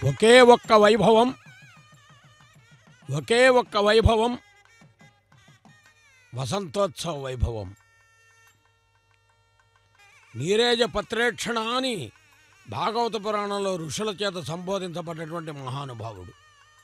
ఒకే ఒక్క వైభవం వసంతోత్సవ వైభవం. నీరేజ పత్రేక్షణ అని భాగవత పురాణంలో ఋషుల చేత సంబోధించబడినటువంటి మహానుభావుడు.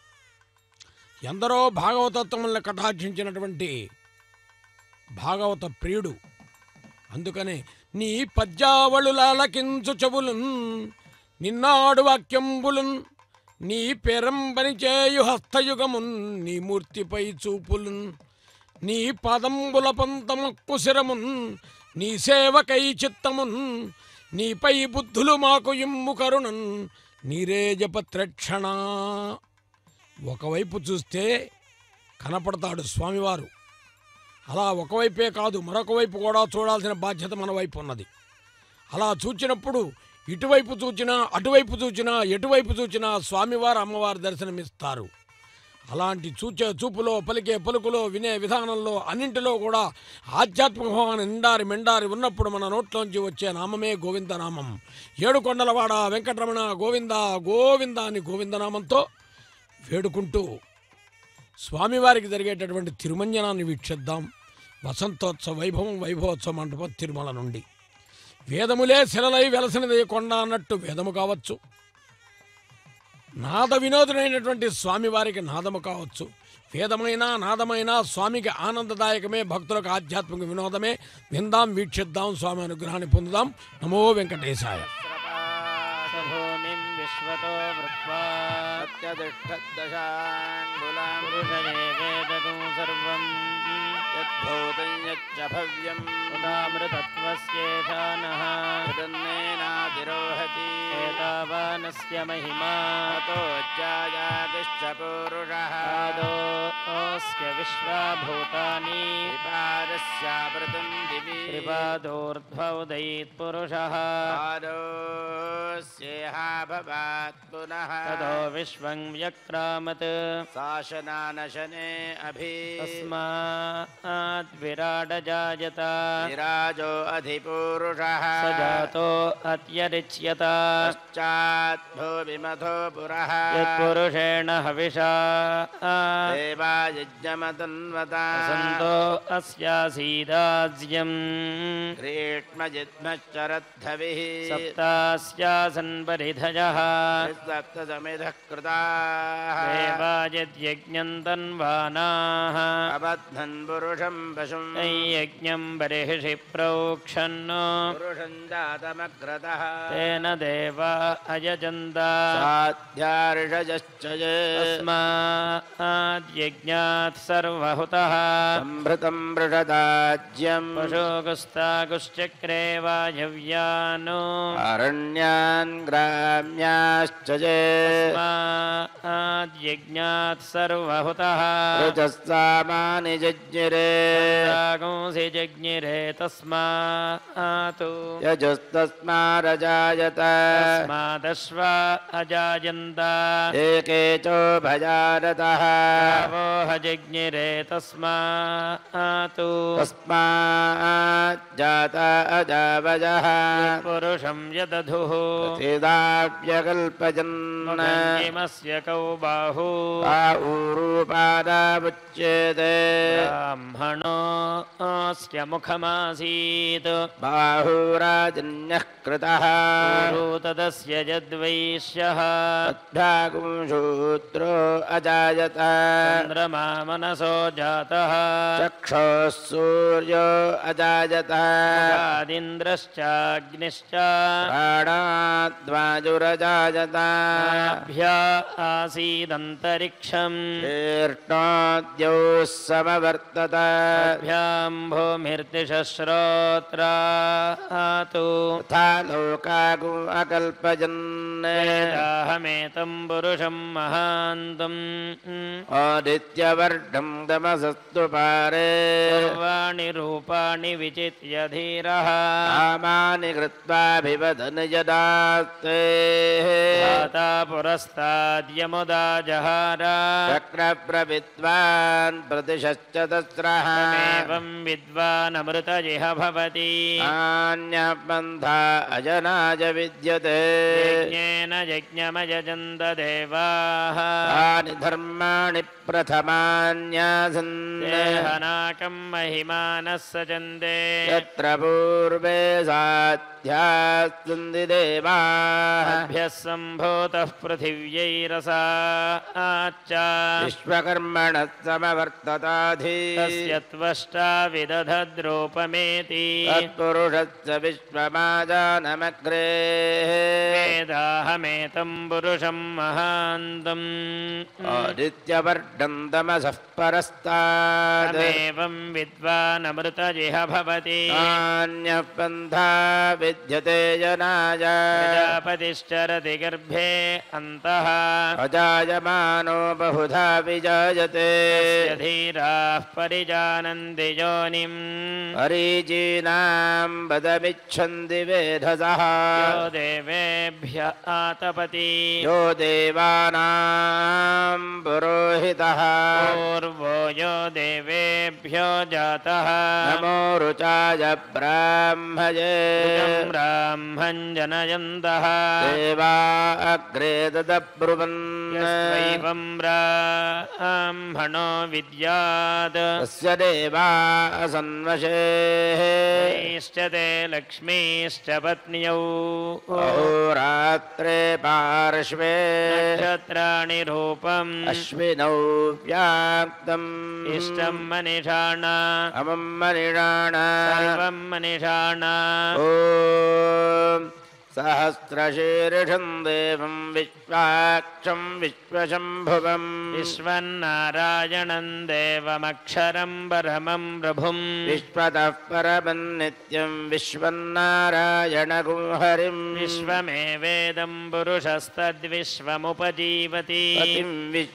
ఎందరో భాగవతోత్తములను కటాక్షించినటువంటి భాగవత ప్రియుడు. అందుకనే నీ పద్యావళులాలకించు చెవులున్ నిన్నాడు వాక్యంబులున్ నీ పెరంబని చేయు హస్తయుగమున్ నీ మూర్తిపై చూపులున్ నీ పదంబుల పంతమక్కు శిరమున్ నీ సేవకై చిత్తమున్ నీపై బుద్ధులు మాకు ఇమ్ము కరుణన్ నీరేజపత్రక్షణ. ఒకవైపు చూస్తే కనపడతాడు స్వామివారు. అలా ఒకవైపే కాదు, మరొక వైపు కూడా చూడాల్సిన బాధ్యత మన వైపు ఉన్నది. అలా చూచినప్పుడు ఇటువైపు చూచినా అటువైపు చూచినా ఎటువైపు చూచినా స్వామివారు అమ్మవారు దర్శనమిస్తారు. అలాంటి చూపులో పలికే పలుకులో వినే విధానంలో అన్నింటిలో కూడా ఆధ్యాత్మిక భావాన్ని నిండారి మెండారి ఉన్నప్పుడు మన నోట్లోంచి వచ్చే నామమే గోవిందనామం. ఏడుకొండలవాడ వెంకటరమణ గోవింద గోవింద అని గోవిందనామంతో వేడుకుంటూ స్వామివారికి జరిగేటటువంటి తిరుమంజనాన్ని వీక్షిద్దాం. వసంతోత్సవ వైభవోత్సవ మంటపం తిరుమల నుండి. వేదములే శిలలై వెలసినదే కొండ అన్నట్టు వేదము కావచ్చు, నాద వినోదుడైనటువంటి స్వామివారికి నాదము కావచ్చు. వేదమైన నాదమైన స్వామికి ఆనందదాయకమే, భక్తులకు ఆధ్యాత్మిక వినోదమే. విందాం, వీక్షిద్దాం, స్వామి అనుగ్రహాన్ని పొందుదాం. నమో వెంకటేశాయ. భవ్యం ఉదామృతత్వస్యేషానః ఉదన్నేనాదిరోహతి ఏతావానస్య మహిమా తోజ్జాయాతిశ్చ పురుషః ఆదోస్య విశ్వభూతాని త్రిపాదస్యామృతం దివి త్రిపాదోర్ధ్వౌదయీత్ పురుషః ఆదోస్యేహ భవాత్ పునః తదో విశ్వం వ్యక్రామత్ శాసనానశనే అభి తస్మాద్ విరాడ జాయత విరాజో అధిపురుషః సజాతో అత్యరిచ్యత పశ్చాత్ భూమిమథో పురః యత్పురుషేణ హవిషా దేవా యజ్ఞమతన్వత సంతో అస్యాసీదాజ్యం గ్రీష్మజిద్మశ్చరద్ధవిః సప్తాస్యాసన్ పరిధయః సప్తసమిధః కృతాః దేవా యజ్ఞం తన్వానాః అబధ్నన్ పురుషం పశుం యజ్ఞం బర్హిషి ప్రోక్షన్నో పురుషం జాతమగ్రతః తేన దేవా అయజంత సాధ్యార్షజశ్చ తస్మాద్ యజ్ఞాత్ సర్వహుతః సంభృతం వృషదాజ్యం పశోగుస్తాగుశ్చక్రే వాయవ్యానో అరణ్యాన్ గ్రామ్యాశ్చ తస్మాద్ యజ్ఞాత్ సర్వహుతః రుచస్సామాని జజ్ఞిరే సి జజ్ఞిరే తస్మాతు యజస్తస్మారజాయత తస్మాదశ్వ అజాయంత ఏకే చోభయారతః గావోహ జజ్ఞిరే తస్మాతు తస్మాజ్జాత అజావజః పురుషం యదధుః తేదాప్యకల్పయన్ కిమస్య కౌ బాహు ఊరూపాదాముచ్యేతే బ్రాహ్మణోస్య ముఖమాసీత్ బాహురాజన్యః కృతః తదస్య యద్వైశ్యః తద్భాగం శూద్రో అజాయత చంద్రమా మనసో జాతః చక్షుః సూర్యో అజాయత ఆదింద్రశ్చాగ్నిశ్చ ప్రాణాద్వాయురజాయత నాభ్యా ఆసీదంతరిక్షం తీర్ణోద్యౌः సమవర్తత భ్యాం భూమిర్దిశశ్రోత్రాతు తథా లోకాగు అకల్పయన్ వేదాహమేతం పురుషం మహాంతం ఆదిత్య आदित्यवर्णं तमसस्तु पारे सर्वाणि रूपाणि विचित्य धीरः कामानि कृत्वाभिवदन् यदास्ते धाता पुरस्ताद्यमुदा जहार चक्रप्रविद्वान् प्रतिशश्च तस्रः एवं विद्वानमृतजिह भवति अन्यः पन्था अजनाय विद्यते यज्ञेन यज्ञमयजन्त देवाः तानि धर्माणि प्रथमान्यासन् देहनाकं महिमानः सचन्ते यत्र पूर्वे साध्यास्सन्ति देवाः अभ्यः सम्भूतः पृथिव्यैरसाच्च विश्वकर्मणः समवर्तताधि तस्य त्वष्टा विदधद्रूपमेति तत्पुरुषस्य विश्वमाजानमग्रे वेदाहमेतं पुरुषं महान्तम् आदित्यवर्णं तमसः परस्तात् तमेवं विद्वानमृतजिह भवति अन्यः पन्था विद्यते जनाय प्रजापतिश्चरति गर्भे अन्तः अजायमानो बहुधा विजायते तस्य धीराः परिजानन्ति योनिम् मरीचीनां वदमिच्छन्ति वेधसः यो देवेभ्य आतपति यो देवानां पुरोहितः पूर्वो यो देवेभ्यो जातः नमो रुचाय ब्राह्मये ब्राह्मं जनयन्तः देवा अग्रे तदब्रुवन् यस्त्वैवं ब्राह्मणो विद्यात् तस्य देवा असन्वशे इष्टते लक्ष्मीश्च पत्न्यौ अहोरात्रे पार्श्वे नक्षत्राणि रूपम् अश्विनौ व्याप्तम् इष्टं मनिषाणा अमं मनिषाण सर्वं मनिषाणा ॐ सहस्रशीर्षं देवं विश्वाक्षं विश्वशम्भुवम् विश्वन्नारायणं देवमक्षरं परमं प्रभुं विश्वतः परमं नित्यं विश्वन्नारायणगुंहरिं विश्वमेवेदं पुरुषस्तद्विश्वमुपजीवति पतिं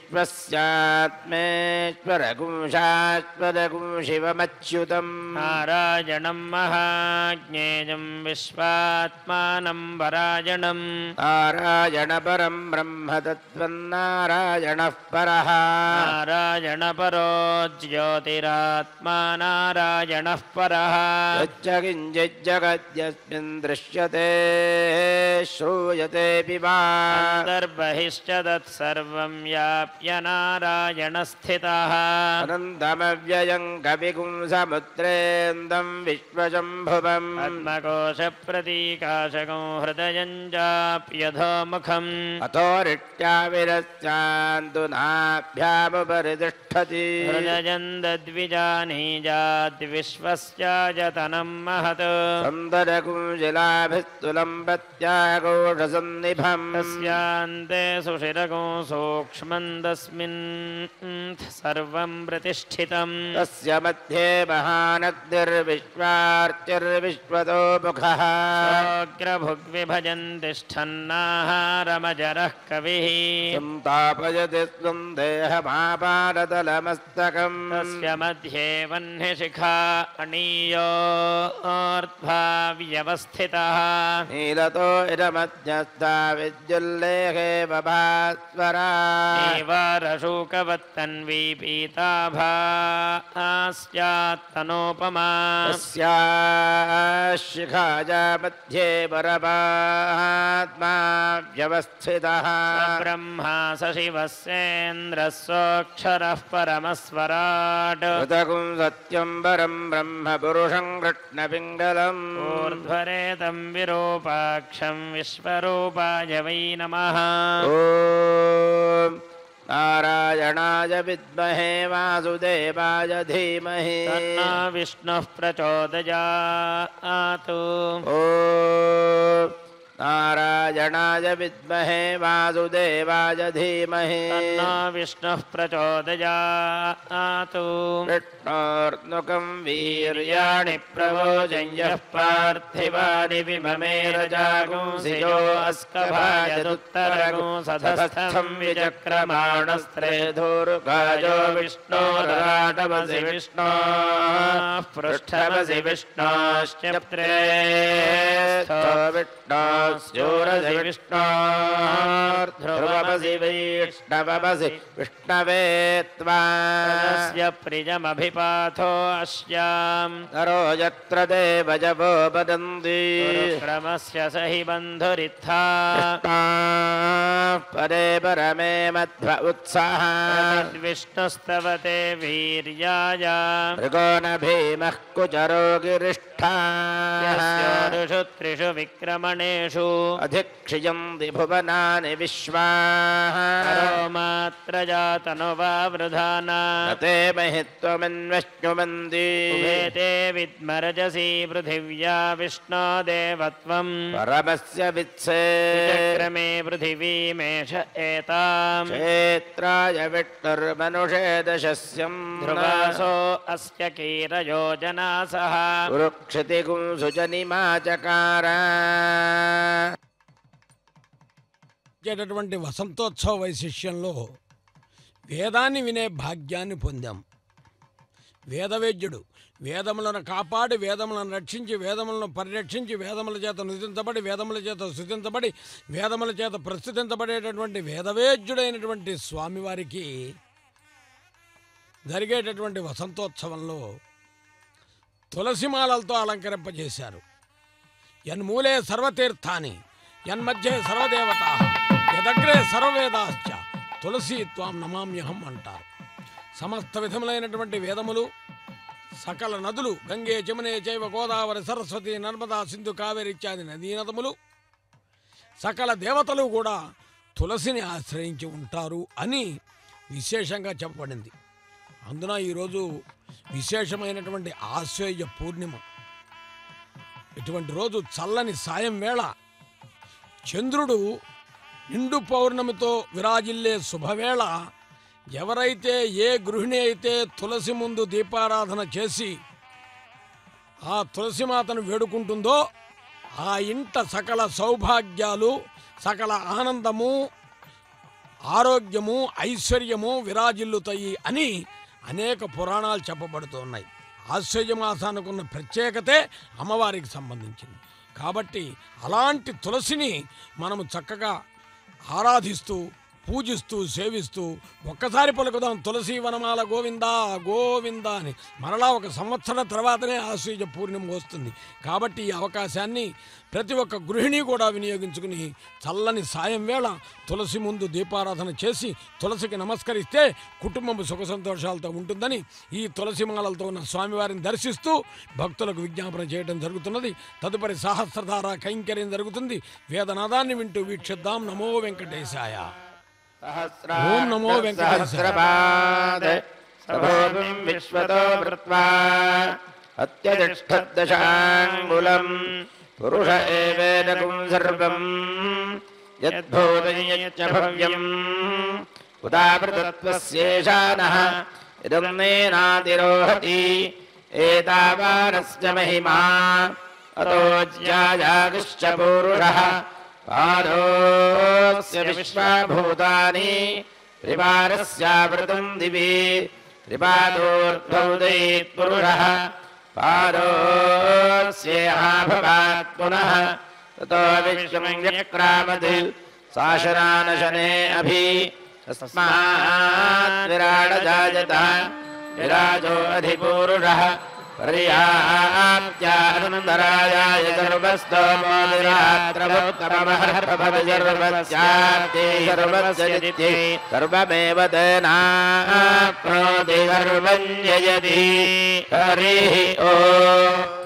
विश्वस्यात्मेश्वरगुंशाश्वरगुं शिवमच्युतम् नारायणं महाज्ञेयं विश्वात्मानं परायणं नारायणपरं ब्रह्म तत्त्वन्नारायणः परः नारायणपरो ज्योतिरात्मा नारायणः परः यच्च किञ्चिज्जगद्यस्मिन् दृश्यते श्रूयतेऽपि वा अन्तर्बहिश्च तत्सर्वं व्याप्य नारायणस्थितः अनन्तमव्ययं कविगुंसमुद्रेन्दं विश्वशम्भुवम् पद्मकोशप्रतीकाशकं हृदयं चाप्यधोमुखम् अथोरिट्या विरस्यान्तु नाभ्यामुपरि तिष्ठति हृदयं दद्विजानीजाद्विश्वस्यायतनं महत् सन्दरकुञ्जिलाभिस्तुलम्बत्याघोषसन्निभम् तस्यान्ते सुषिरगो सूक्ष्मं तस्मिन् सर्वं प्रतिष्ठितम् तस्य मध्ये महानग्निर्विश्वार्चिर्विश्वतो मुखः अग्रभुग्विभजन् तिष्ठन्नाहारमजरः कविः संतापयति स्वं देहमापादतलमस्तकम् तस्य मध्ये वह्निशिखा अणीयोर्ध्वा नीलतो इदमध्यस्था विद्युल्लेखे बभास्वरा एवारशूकवत्तन्वी पीताभास्यात्तनोपमा तस्याः शिखाया मध्ये परमात्मा व्यवस्थितः ब्रह्मा स शिवस्येन्द्रः सोऽक्षरः परमस्वराट् कृतकुं सत्यं परं ब्रह्म पुरुषं कृष्णपिङ्गलम् ऊर्ध्वरेतं विरूपाक्षं विश्वरूपाय वै नमः ॐ नारायणाय विद्महे वासुदेवाय धीमहि तन्नो विष्णुः प्रचोदयात् ॐ नारायणाय देवायणाय विद्महे वासुदेवाय धीमहि तन्नो विष्णुः प्रचोदयातु विष्णोर्नुकं वीर्याणि प्रवोचयः पार्थिवानि विममे रजागुंसिजो अस्कभायदुत्तरगुंसधस्थं विचक्रमाणस्त्रे धूर्गायो विष्णोराटमसि विष्णोः पृष्ठमसि विष्णोश्च प्रेस्थो विष्णोस्योरसि विष्णोर्ध्रुवमसि वैष्णवमसि विष्णवे त्वास्य प्रियमभिपाथो अस्याम् नरो यत्र देवजवो वदन्ति क्रमस्य स हि बन्धुरित्था परे परमे मध्व उत्साह विष्णुस्तवते वीर्याय मृगो न भीमः कुचरो गिरिष्ठा यस्योरुषु त्रिषु विक्रमणेषु अधिक्षियन्ति भुवनानि विश्वा मात्रजातनुवावृधाना ते महित्वमन्वश्नुमन्ति उभेते विद्मरजसी पृथिव्या विष्णो देवत्वम् परमस्य वित्से चक्रमे पृथिवीमेष एताम् क्षेत्राय विष्णुर्मनुषे दशस्यम् ध्रुवासो अस्य कीरयोजनासः కురుక్షితిగుంసుజనిమాచకార చేటటువంటి వసంతోత్సవ వైశిష్యంలో వేదాన్ని వినే భాగ్యాన్ని పొందాం. వేదవేద్యుడు వేదములను కాపాడి వేదములను రక్షించి వేదములను పరిరక్షించి వేదముల చేత నుతించబడి వేదముల చేత స్తుతించబడి వేదముల చేత ప్రస్తుతించబడేటటువంటి వేదవేద్యుడైనటువంటి స్వామివారికి జరిగేటటువంటి వసంతోత్సవంలో తులసిమాలలతో అలంకరింపజేశారు. యన్మూలే సర్వతీర్థాని యన్మధ్యే సర్వదేవతా యదగ్రే సర్వవేదాశ్చ తులసి త్వాం నమామ్యహం అంటారు. సమస్త విధములైనటువంటి వేదములు సకల నదులు గంగే జమునే చైవ గోదావరి సరస్వతి నర్మదా సింధు కావేరి ఇత్యాది నదీనదములు సకల దేవతలు కూడా తులసిని ఆశ్రయించి ఉంటారు అని విశేషంగా చెప్పబడింది. అందున ఈరోజు విశేషమైనటువంటి ఆశ్వేయ పూర్ణిమ. ఇటువంటి రోజు చల్లని సాయం వేళ చంద్రుడు నిండు పౌర్ణమితో విరాజిల్లే శుభవేళ ఎవరైతే ఏ గృహిణి అయితే తులసి ముందు దీపారాధన చేసి ఆ తులసిమాతను వేడుకుంటుందో ఆ ఇంట సకల సౌభాగ్యాలు సకల ఆనందము ఆరోగ్యము ఐశ్వర్యము విరాజిల్లుతాయి అని అనేక పురాణాలు చెప్పబడుతున్నాయి. ఆశ్చర్యమాసానికి ఉన్న ప్రత్యేకతే అమ్మవారికి సంబంధించింది. కాబట్టి అలాంటి తులసిని మనము చక్కగా ఆరాధిస్తూ పూజిస్తూ సేవిస్తూ ఒక్కసారి పలుకుదాం తులసి వనమాల గోవిందా గోవిందా అని. మరలా ఒక సంవత్సరం తర్వాతనే ఆశ్వయుజ పూర్ణిమ వస్తుంది. కాబట్టి ఈ అవకాశాన్ని ప్రతి ఒక్క గృహిణి కూడా వినియోగించుకుని చల్లని సాయం వేళ తులసి ముందు దీపారాధన చేసి తులసికి నమస్కరిస్తే కుటుంబం సుఖ సంతోషాలతో ఉంటుందని ఈ తులసిమాలలతో ఉన్న స్వామివారిని దర్శిస్తూ భక్తులకు విజ్ఞాపన చేయడం జరుగుతున్నది. తదుపరి సహస్రధార కైంకర్యం జరుగుతుంది. వేదనాదాన్ని వింటూ వీక్షిద్దాం. నమో వెంకటేశాయ. ఓం నమో వెంకటేశాయ. విశ్వతో వృత్వా అత్యతిష్ఠద్దశాంగులం పురుష ఏవేదకం సర్వం యద్భూతం యచ్చ భవ్యం ఉదావృతత్వస్యేషానః ఇదం నేనాతిరోహతి ఏతావానస్య మహిమా అతోజ్యాయాగుశ్చ పూరుషః పాదోస్య విశ్వభూతాని త్రివారస్యావృతం దివి త్రిపాదోర్ధ్వౌదయే పురుషః పాదోస్యేహాభవాత్ పునః తతో విశ్వం వ్యక్రామత్ శాసనానశనే అభి తస్మాత్ విరాడ జాయత విరాజో అధిపూరుషః పర్యాప్త్యానందరాయాయ సర్వస్తోమో విరాత్రవోత్తమమహర్భవజర్వస్యాప్తే సర్వస్య సర్వమేవ తేనాప్నోతి సర్వం జయతి. హరి ఓం.